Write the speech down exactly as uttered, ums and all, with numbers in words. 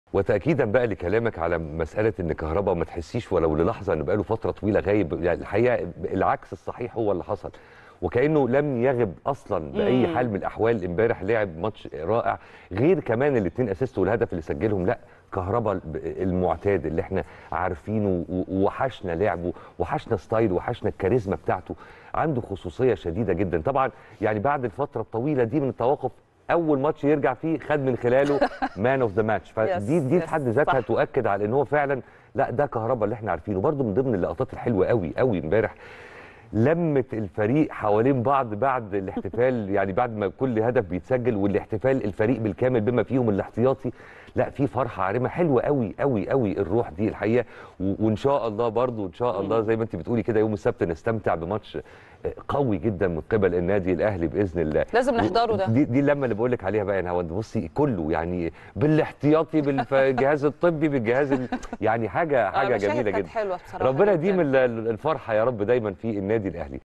وتأكيدا بقى لكلامك على مسألة إن كهربا ما تحسيش ولو للحظة إن بقاله فترة طويلة غايب، يعني الحقيقة العكس الصحيح هو اللي حصل، وكأنه لم يغب أصلا بأي حال من الأحوال. امبارح لعب ماتش رائع، غير كمان الاثنين أسيست والهدف اللي سجلهم. لا كهربا المعتاد اللي احنا عارفينه، وحشنا لعبه، وحشنا ستايل، وحشنا الكاريزما بتاعته. عنده خصوصية شديدة جدا طبعا، يعني بعد الفترة الطويلة دي من التوقف اول ماتش يرجع فيه خد من خلاله مان اوف ذا ماتش، فدي دي في حد ذاتها تؤكد على ان هو فعلا لا ده كهربا اللي احنا عارفينه. برده من ضمن اللقطات الحلوه قوي قوي امبارح لمة الفريق حوالين بعض بعد الاحتفال، يعني بعد ما كل هدف بيتسجل والاحتفال الفريق بالكامل بما فيهم الاحتياطي، لا في فرحه عارمه حلوه قوي قوي قوي الروح دي الحقيقه. وان شاء الله برضو ان شاء الله زي ما انت بتقولي كده يوم السبت نستمتع بماتش قوي جدا من قبل النادي الاهلي باذن الله. لازم نحضره ده. دي, دي اللمه اللي بقول لك عليها بقى يا نهاوند. بصي كله يعني بالاحتياطي بالجهاز الطبي بالجهاز ال... يعني حاجه حاجه جميله جدا. حلوه بصراحه. ربنا يديم الفرحه يا رب دايما في النادي الاهلي.